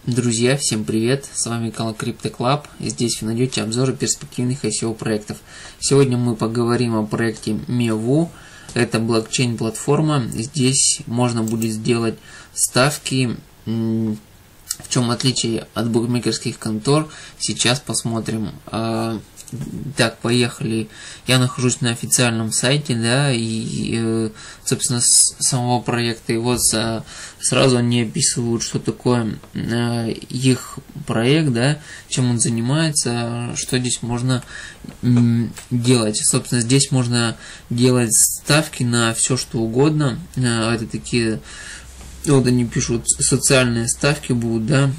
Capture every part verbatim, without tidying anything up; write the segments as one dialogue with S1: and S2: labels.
S1: Друзья, всем привет! С вами канал CryptoClub, и здесь вы найдете обзоры перспективных ай си о проектов. Сегодня мы поговорим о проекте Mewu. Это блокчейн-платформа. Здесь можно будет сделать ставки. В чем отличие от букмекерских контор, сейчас посмотрим. Так, поехали. Я нахожусь на официальном сайте, да, и, собственно, с самого проекта. И вот сразу они описывают, что такое их проект, да, чем он занимается, что здесь можно делать. Собственно, здесь можно делать ставки на все, что угодно. Это такие, вот они пишут, социальные ставки будут, да.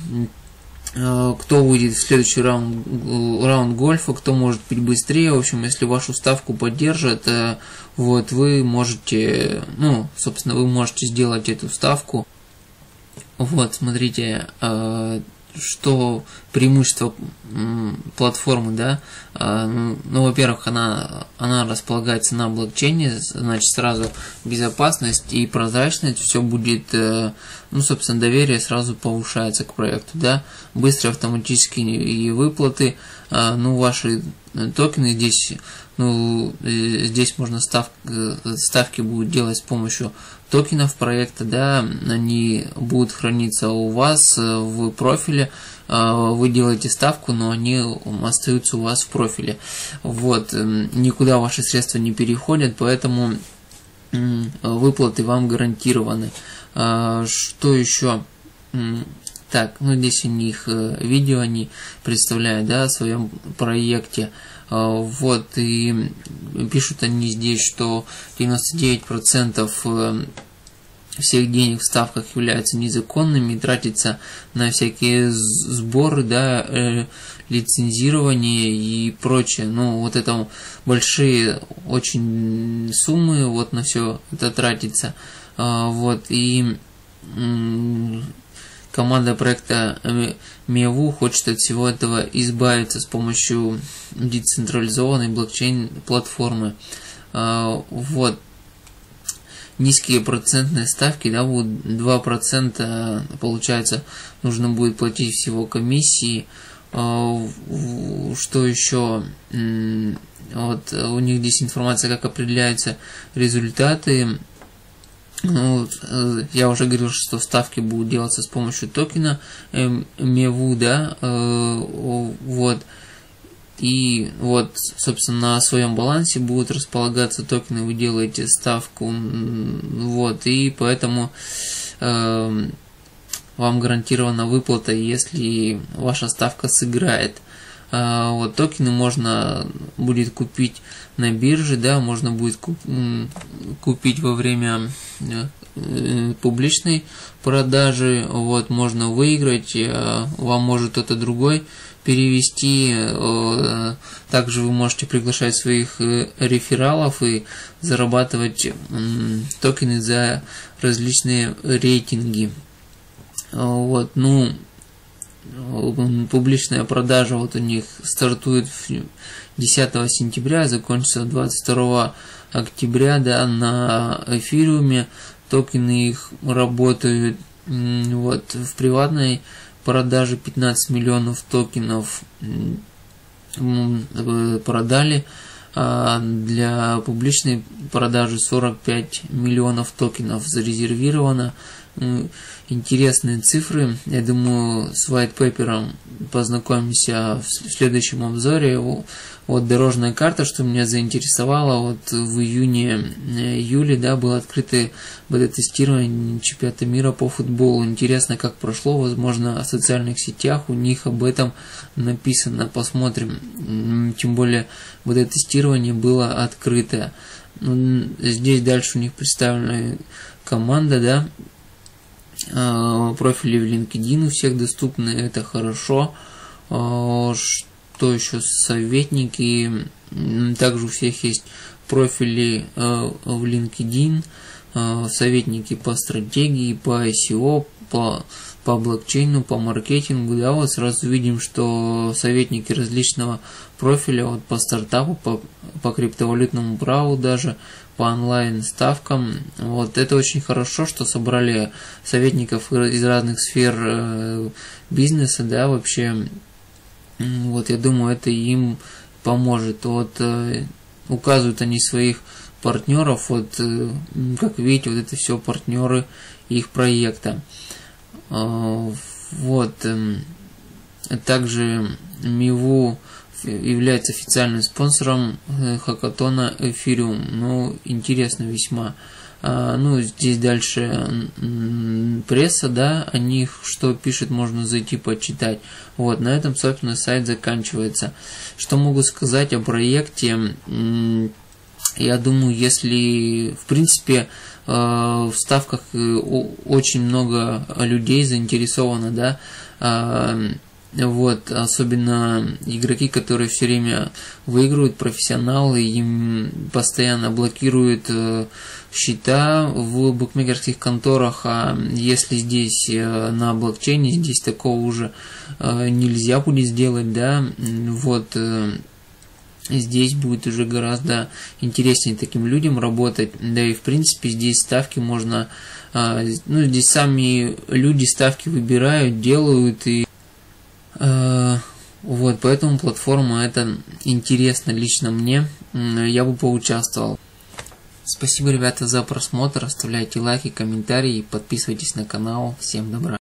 S1: Кто выйдет в следующий раунд, раунд гольфа, кто может пить быстрее. В общем, если вашу ставку поддержат, вот вы можете, ну, собственно, вы можете сделать эту ставку. Вот, смотрите, что преимущество платформы, да, ну, во-первых, она, она располагается на блокчейне, значит, сразу безопасность и прозрачность, все будет, ну, собственно, доверие сразу повышается к проекту, да, быстрые автоматические выплаты, ну, ваши токены здесь, ну, здесь можно став, ставки будут делать с помощью токенов проекта, да, они будут храниться у вас в профиле, вы делаете ставку, но они остаются у вас в профиле. Вот, никуда ваши средства не переходят, поэтому выплаты вам гарантированы. Что еще? Так, ну здесь у них видео они представляют, да, о своем проекте. Вот, и пишут они здесь, что девяносто девять процентов всех денег в ставках являются незаконными и тратятся на всякие сборы, да, лицензирование и прочее. Ну, вот это большие очень суммы, вот на все это тратится. Вот, и команда проекта Mewu хочет от всего этого избавиться с помощью децентрализованной блокчейн-платформы. Вот. Низкие процентные ставки, да, будут два процента, получается, нужно будет платить всего комиссии. Что еще? Вот у них здесь информация, как определяются результаты. Ну, я уже говорил, что ставки будут делаться с помощью токена Mewu, да, вот. И вот, собственно, на своем балансе будут располагаться токены, вы делаете ставку, вот, и поэтому э, вам гарантирована выплата, если ваша ставка сыграет. Э, вот, токены можно будет купить на бирже, да, можно будет куп, купить во время э, публичной продажи, вот, можно выиграть, э, вам может кто-то другой перевести. Также вы можете приглашать своих рефералов и зарабатывать токены за различные рейтинги. Вот, ну, публичная продажа вот у них стартует десятого сентября, закончится двадцать второго октября, да, на эфириуме. Токены их работают вот в приватной продажи пятнадцать миллионов токенов продали, а для публичной продажи сорок пять миллионов токенов зарезервировано. Интересные цифры. Я думаю, с white paper познакомимся в следующем обзоре. Вот дорожная карта, что меня заинтересовало. Вот в июне-июле, да, было открыто бета-тестирование чемпионата мира по футболу. Интересно, как прошло. Возможно, в социальных сетях у них об этом написано. Посмотрим. Тем более, бета-тестирование было открытое. Здесь дальше у них представлена команда, да. Профили в LinkedIn у всех доступны, это хорошо. Что еще? Советники. Также у всех есть профили в LinkedIn, советники по стратегии, по ай си о, по, по блокчейну, по маркетингу. Да, вот сразу видим, что советники различного профиля, вот по стартапу, по, по криптовалютному праву даже, по онлайн ставкам. Вот это очень хорошо, что собрали советников из разных сфер э, бизнеса, да, вообще. Вот я думаю, это им поможет. Вот э, указывают они своих партнеров, вот э, как видите, вот это все партнеры их проекта. Э, вот э, также Миву является официальным спонсором хакатона Эфириум. Ну, интересно весьма. А, ну, здесь дальше пресса, да, о них что пишет, можно зайти почитать. Вот, на этом, собственно, сайт заканчивается. Что могу сказать о проекте? Я думаю, если, в принципе, в ставках очень много людей заинтересовано, да, вот, особенно игроки, которые все время выигрывают, профессионалы, им постоянно блокируют э, счета в букмекерских конторах, а если здесь э, на блокчейне, здесь такого уже э, нельзя будет сделать, да, вот, э, здесь будет уже гораздо интереснее таким людям работать, да и в принципе здесь ставки можно, э, ну, здесь сами люди ставки выбирают, делают и вот, поэтому платформа это интересно лично мне, я бы поучаствовал. Спасибо, ребята, за просмотр, оставляйте лайки, комментарии, подписывайтесь на канал, всем добра.